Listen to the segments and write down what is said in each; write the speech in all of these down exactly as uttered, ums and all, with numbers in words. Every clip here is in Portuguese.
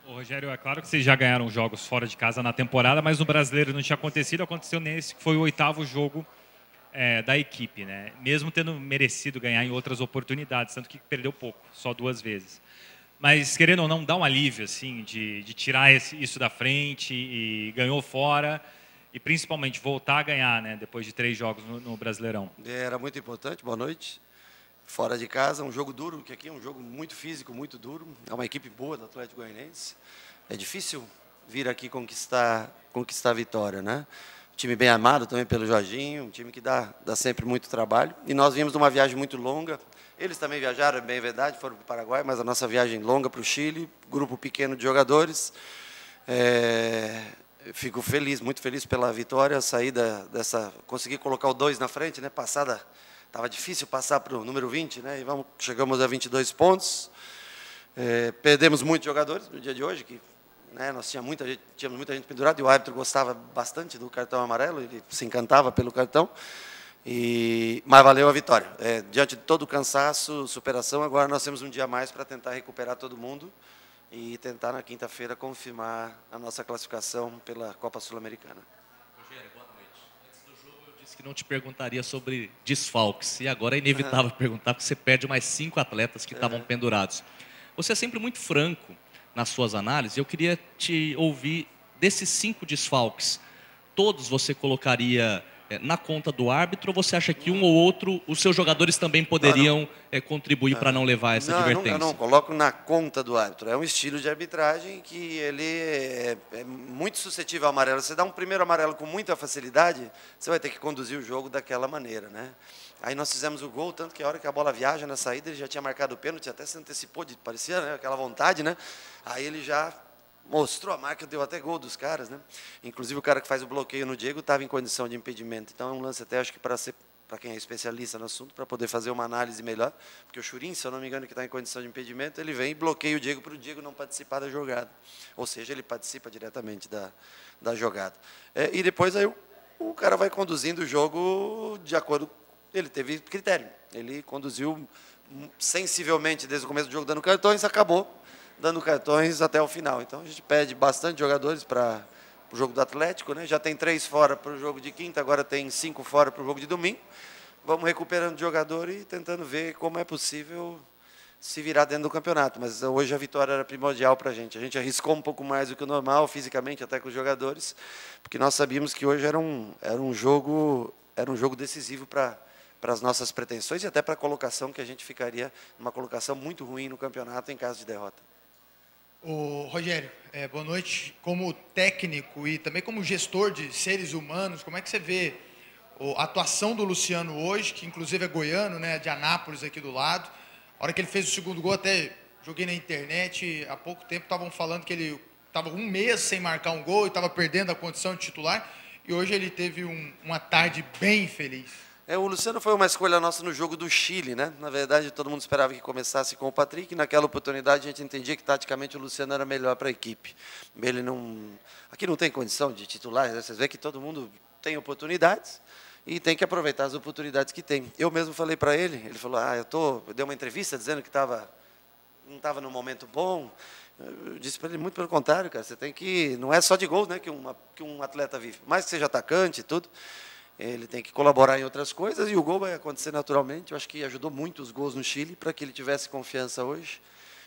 Ô, Rogério, é claro que vocês já ganharam jogos fora de casa na temporada, mas no Brasileiro não tinha acontecido, aconteceu nesse, que foi o oitavo jogo é, da equipe, né? Mesmo tendo merecido ganhar em outras oportunidades, tanto que perdeu pouco, só duas vezes. Mas, querendo ou não, dá um alívio, assim, de, de tirar esse, isso da frente e ganhou fora e, principalmente, voltar a ganhar, né? Depois de três jogos no, no Brasileirão. Era muito importante, boa noite. Fora de casa, um jogo duro, que aqui é um jogo muito físico, muito duro. É uma equipe boa do Atlético Goianiense. É difícil vir aqui conquistar, conquistar a vitória, né? Time bem amado também pelo Jorginho, um time que dá, dá sempre muito trabalho. E nós vimos uma viagem muito longa. Eles também viajaram, é bem verdade, foram para o Paraguai, mas a nossa viagem longa para o Chile, grupo pequeno de jogadores. É, fico feliz, muito feliz pela vitória, sair dessa, conseguir colocar o dois na frente, né? Passada, estava difícil passar para o número vinte, né? E vamos, chegamos a vinte e dois pontos. É, perdemos muitos jogadores no dia de hoje, que né, nós tínhamos muita gente, tínhamos muita gente pendurada e o árbitro gostava bastante do cartão amarelo, ele se encantava pelo cartão. E, mas valeu a vitória. É, diante de todo o cansaço, superação, agora nós temos um dia a mais para tentar recuperar todo mundo e tentar na quinta-feira confirmar a nossa classificação pela Copa Sul-Americana. Rogério, boa noite. Antes do jogo eu disse que não te perguntaria sobre desfalques, e agora é inevitável perguntar, porque você perde mais cinco atletas que estavam pendurados. Você é sempre muito franco nas suas análises, eu queria te ouvir desses cinco desfalques, todos você colocaria é, na conta do árbitro, ou você acha que um ou outro, os seus jogadores também poderiam não, não. É, contribuir para não levar essa não, advertência? Eu não, eu não coloco na conta do árbitro. É um estilo de arbitragem que ele é, é muito suscetível ao amarelo. Você dá um primeiro amarelo com muita facilidade, você vai ter que conduzir o jogo daquela maneira, né? Aí nós fizemos o gol, tanto que a hora que a bola viaja na saída, ele já tinha marcado o pênalti, até se antecipou, de, parecia, né, aquela vontade, né? Aí ele já mostrou a marca, deu até gol dos caras, né? Inclusive o cara que faz o bloqueio no Diego estava em condição de impedimento. Então é um lance até, acho que para ser, para quem é especialista no assunto, para poder fazer uma análise melhor, porque o Churin, se eu não me engano, que está em condição de impedimento, ele vem e bloqueia o Diego para o Diego não participar da jogada. Ou seja, ele participa diretamente da, da jogada. É, e depois aí o, o cara vai conduzindo o jogo de acordo. Ele teve critério. Ele conduziu sensivelmente desde o começo do jogo dando cartões, acabou dando cartões até o final. Então a gente pede bastante jogadores para o jogo do Atlético, né? Já tem três fora para o jogo de quinta, agora tem cinco fora para o jogo de domingo. Vamos recuperando jogador e tentando ver como é possível se virar dentro do campeonato. Mas hoje a vitória era primordial para a gente. A gente arriscou um pouco mais do que o normal, fisicamente, até com os jogadores, porque nós sabíamos que hoje era um, era um jogo, era um jogo decisivo para para as nossas pretensões e até para a colocação, que a gente ficaria numa colocação muito ruim no campeonato em caso de derrota. Ô, Rogério, é, boa noite. Como técnico e também como gestor de seres humanos, como é que você vê a atuação do Luciano hoje, que inclusive é goiano, né, de Anápolis aqui do lado? A hora que ele fez o segundo gol, até joguei na internet, há pouco tempo estavam falando que ele estava um mês sem marcar um gol e estava perdendo a condição de titular, e hoje ele teve um, uma tarde bem feliz. É, o Luciano foi uma escolha nossa no jogo do Chile, né? Na verdade, todo mundo esperava que começasse com o Patrick, e naquela oportunidade a gente entendia que taticamente o Luciano era melhor para a equipe. Ele não, aqui não tem condição de titular, né? Vocês veem que todo mundo tem oportunidades e tem que aproveitar as oportunidades que tem. Eu mesmo falei para ele, ele falou: "Ah, eu tô, eu dei uma entrevista dizendo que tava não estava num momento bom". Eu disse para ele, muito pelo contrário, cara, você tem que, não é só de gol, né, que um que um atleta vive, mais que seja atacante e tudo. Ele tem que colaborar em outras coisas e o gol vai acontecer naturalmente. Eu acho que ajudou muito os gols no Chile para que ele tivesse confiança hoje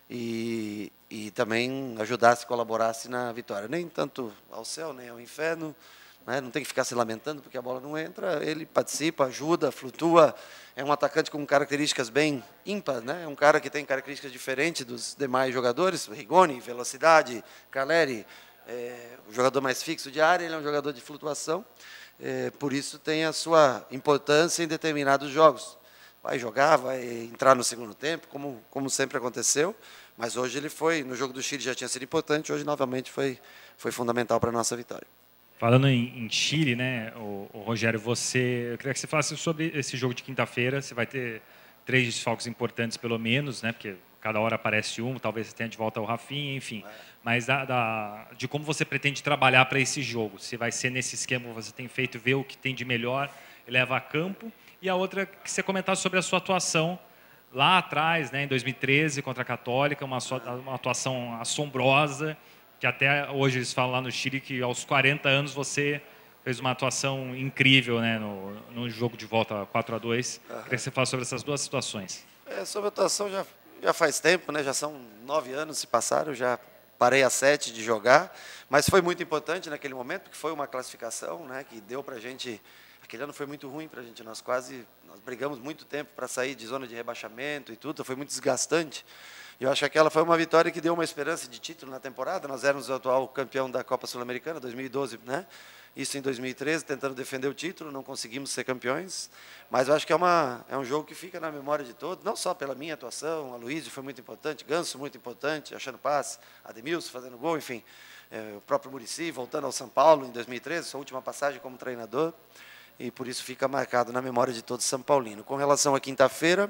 e, e também ajudasse, colaborasse na vitória. Nem tanto ao céu, nem ao inferno, né? Não tem que ficar se lamentando porque a bola não entra. Ele participa, ajuda, flutua. É um atacante com características bem ímpares, né? É um cara que tem características diferentes dos demais jogadores. Rigoni, velocidade, Caleri, é, o jogador mais fixo de área, ele é um jogador de flutuação. É, por isso tem a sua importância em determinados jogos. Vai jogar, vai entrar no segundo tempo, como, como sempre aconteceu, mas hoje ele foi, no jogo do Chile já tinha sido importante, hoje novamente foi, foi fundamental para a nossa vitória. Falando em, em Chile, né, o, o Rogério, você, eu queria que você falasse sobre esse jogo de quinta-feira. Você vai ter três desfalques importantes pelo menos, né, porque cada hora aparece um, talvez você tenha de volta o Rafinha, enfim. É. Mas da, da, de como você pretende trabalhar para esse jogo. Se vai ser nesse esquema que você tem feito, ver o que tem de melhor e leva a campo. E a outra, que você comentasse sobre a sua atuação lá atrás, né, em dois mil e treze, contra a Católica, uma, uma atuação assombrosa, que até hoje eles falam lá no Chile que aos quarenta anos você fez uma atuação incrível, né, no, no jogo de volta quatro a dois. Uhum. Queria que você falasse sobre essas duas situações. É, sobre a atuação já, já faz tempo, né, já são nove anos se passaram, já parei a sete de jogar, mas foi muito importante naquele momento, porque foi uma classificação, né, que deu para a gente. Aquele ano foi muito ruim para a gente, nós quase nós brigamos muito tempo para sair de zona de rebaixamento e tudo, foi muito desgastante. E eu acho que aquela foi uma vitória que deu uma esperança de título na temporada. Nós éramos o atual campeão da Copa Sul-Americana, dois mil e doze, né? Isso em dois mil e treze, tentando defender o título, não conseguimos ser campeões. Mas eu acho que é, uma, é um jogo que fica na memória de todos, não só pela minha atuação, a Luísio foi muito importante, Ganso muito importante, achando passe, Ademilson fazendo gol, enfim. É, o próprio Muricy voltando ao São Paulo em dois mil e treze, sua última passagem como treinador. E por isso fica marcado na memória de todo São Paulino. Com relação à quinta-feira,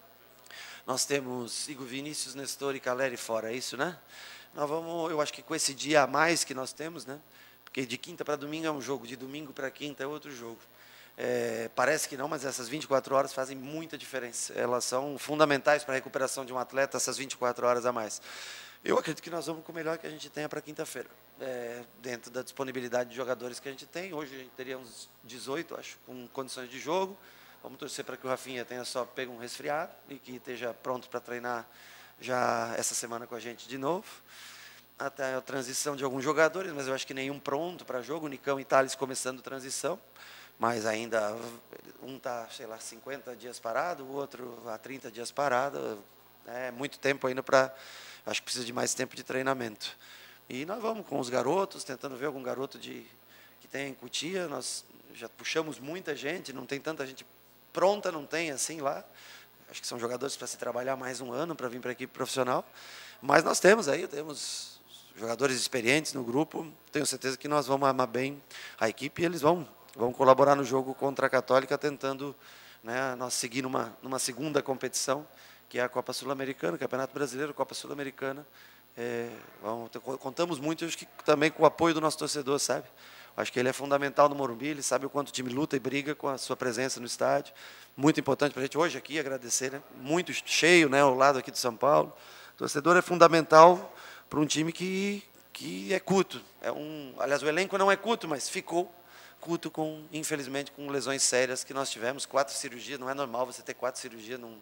nós temos Igor Vinícius, Nestor e Caleri fora, é isso, né? Nós vamos, eu acho que com esse dia a mais que nós temos, né? Porque de quinta para domingo é um jogo, de domingo para quinta é outro jogo. É, parece que não, mas essas vinte e quatro horas fazem muita diferença. Elas são fundamentais para a recuperação de um atleta, essas vinte e quatro horas a mais. Eu acredito que nós vamos com o melhor que a gente tenha para quinta-feira, é, dentro da disponibilidade de jogadores que a gente tem. Hoje a gente teria uns dezoito, acho, com condições de jogo. Vamos torcer para que o Rafinha tenha só pego um resfriado e que esteja pronto para treinar já essa semana com a gente de novo. Até a transição de alguns jogadores, mas eu acho que nenhum pronto para jogo. O Nicão e Thales começando transição, mas ainda um está, sei lá, cinquenta dias parado, o outro há trinta dias parado. É muito tempo ainda para... Acho que precisa de mais tempo de treinamento. E nós vamos com os garotos, tentando ver algum garoto de, que tem em Cotia. Nós já puxamos muita gente, não tem tanta gente pronta, não tem assim lá. Acho que são jogadores para se trabalhar mais um ano para vir para a equipe profissional. Mas nós temos aí, temos jogadores experientes no grupo. Tenho certeza que nós vamos amar bem a equipe e eles vão, vão colaborar no jogo contra a Católica, tentando, né, nós seguir numa, numa segunda competição, que é a Copa Sul-Americana, Campeonato Brasileiro, Copa Sul-Americana. É, vamos, contamos muito, acho que também com o apoio do nosso torcedor, sabe? Acho que ele é fundamental no Morumbi, ele sabe o quanto o time luta e briga com a sua presença no estádio. Muito importante para a gente hoje aqui, agradecer, né? Muito cheio, né, ao lado aqui de São Paulo. O torcedor é fundamental para um time que, que é culto. É um, aliás, o elenco não é culto, mas ficou culto, com, infelizmente, com lesões sérias que nós tivemos. Quatro cirurgias, não é normal você ter quatro cirurgias num,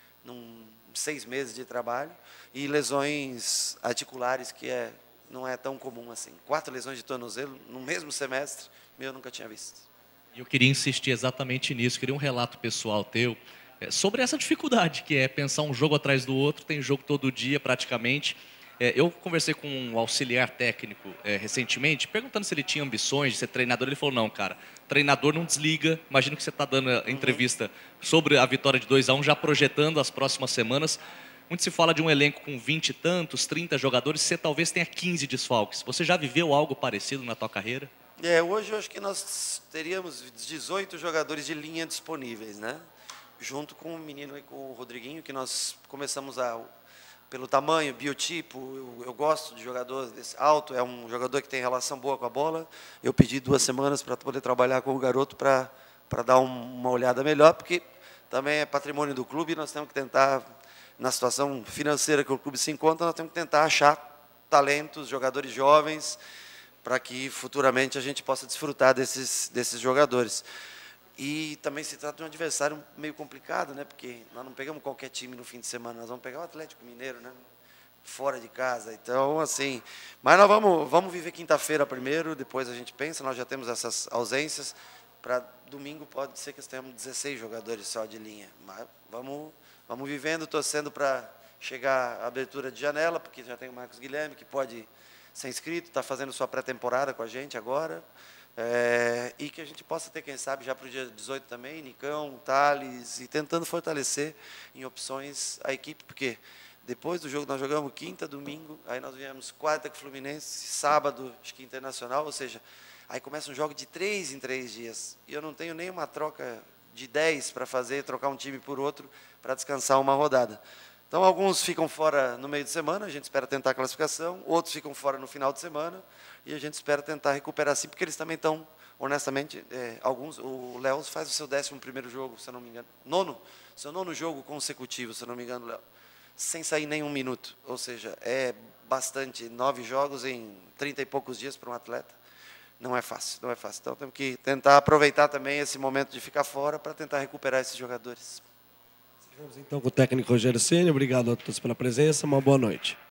num seis meses de trabalho. E lesões articulares, que é, não é tão comum assim. Quatro lesões de tornozelo no mesmo semestre, eu nunca tinha visto. Eu queria insistir exatamente nisso, queria um relato pessoal teu sobre essa dificuldade que é pensar um jogo atrás do outro, tem jogo todo dia praticamente. Eu conversei com um auxiliar técnico recentemente, perguntando se ele tinha ambições de ser treinador. Ele falou, não, cara, treinador não desliga. Imagino que você está dando a entrevista sobre a vitória de dois a um, já projetando as próximas semanas. Muito se fala de um elenco com vinte e tantos, trinta jogadores, você talvez tenha quinze desfalques. Você já viveu algo parecido na tua carreira? É, hoje eu acho que nós teríamos dezoito jogadores de linha disponíveis, né? Junto com o menino e com o Rodriguinho, que nós começamos a... Pelo tamanho, biotipo, eu, eu gosto de jogador desse alto, é um jogador que tem relação boa com a bola. Eu pedi duas semanas para poder trabalhar com o garoto para para dar um, uma olhada melhor, porque também é patrimônio do clube e nós temos que tentar, na situação financeira que o clube se encontra, nós temos que tentar achar talentos, jogadores jovens, para que futuramente a gente possa desfrutar desses, desses jogadores. E também se trata de um adversário meio complicado, né? Porque nós não pegamos qualquer time no fim de semana, nós vamos pegar o Atlético Mineiro, né? Fora de casa. Então, assim, mas nós vamos, vamos viver quinta-feira primeiro, depois a gente pensa, nós já temos essas ausências. Para domingo pode ser que tenhamos dezesseis jogadores só de linha. Mas vamos, vamos vivendo, torcendo para chegar à abertura de janela, porque já tem o Marcos Guilherme, que pode ser inscrito, está fazendo sua pré-temporada com a gente agora. É, e que a gente possa ter, quem sabe, já para o dia dezoito também, Nicão, Thales, e tentando fortalecer em opções a equipe, porque depois do jogo nós jogamos quinta, domingo, aí nós viemos quarta com o Fluminense, sábado, acho que Internacional, ou seja, aí começa um jogo de três em três dias, e eu não tenho nem uma troca de dez para fazer, trocar um time por outro, para descansar uma rodada. Então, alguns ficam fora no meio de semana, a gente espera tentar a classificação, outros ficam fora no final de semana, e a gente espera tentar recuperar assim, porque eles também estão, honestamente, é, alguns, o Léo faz o seu décimo primeiro jogo, se eu não me engano, nono, seu nono jogo consecutivo, se eu não me engano, Léo, sem sair nenhum minuto. Ou seja, é bastante, nove jogos em trinta e poucos dias para um atleta. Não é fácil, não é fácil. Então temos que tentar aproveitar também esse momento de ficar fora para tentar recuperar esses jogadores. Vamos então com o técnico Rogério Ceni. Obrigado a todos pela presença. Uma boa noite.